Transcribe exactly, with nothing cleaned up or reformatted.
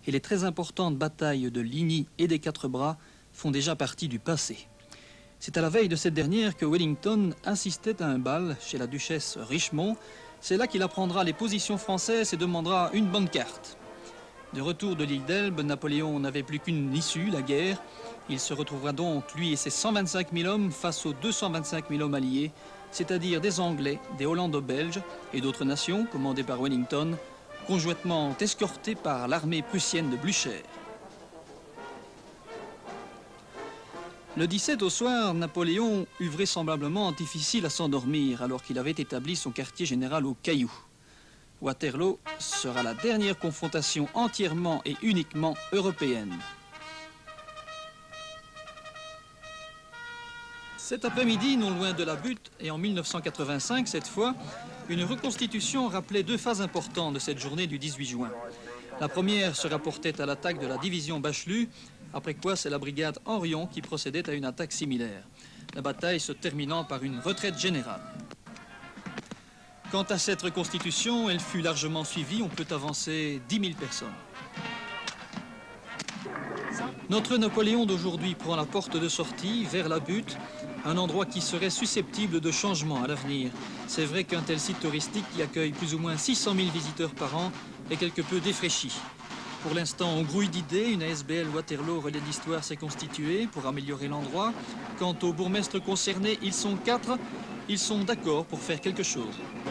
et les très importantes batailles de Ligny et des Quatre Bras font déjà partie du passé. C'est à la veille de cette dernière que Wellington assistait à un bal chez la duchesse Richmond. C'est là qu'il apprendra les positions françaises et demandera une bonne carte. De retour de l'île d'Elbe, Napoléon n'avait plus qu'une issue, la guerre. Il se retrouvera donc, lui et ses cent vingt-cinq mille hommes, face aux deux cent vingt-cinq mille hommes alliés, c'est-à-dire des Anglais, des Hollando-Belges et d'autres nations, commandées par Wellington, conjointement escortés par l'armée prussienne de Blücher. Le dix-sept au soir, Napoléon eut vraisemblablement difficile à s'endormir alors qu'il avait établi son quartier général au Caillou. Waterloo sera la dernière confrontation entièrement et uniquement européenne. Cet après-midi, non loin de la butte, et en mille neuf cent quatre-vingt-cinq cette fois, une reconstitution rappelait deux phases importantes de cette journée du dix-huit juin. La première se rapportait à l'attaque de la division Bachelu, après quoi c'est la brigade Henrion qui procédait à une attaque similaire. La bataille se terminant par une retraite générale. Quant à cette reconstitution, elle fut largement suivie, on peut avancer dix mille personnes. Notre Napoléon d'aujourd'hui prend la porte de sortie vers la butte, un endroit qui serait susceptible de changement à l'avenir. C'est vrai qu'un tel site touristique qui accueille plus ou moins six cent mille visiteurs par an est quelque peu défraîchi. Pour l'instant, on grouille d'idées, une A S B L Waterloo Relais d'Histoire s'est constituée pour améliorer l'endroit. Quant aux bourgmestres concernés, ils sont quatre, ils sont d'accord pour faire quelque chose.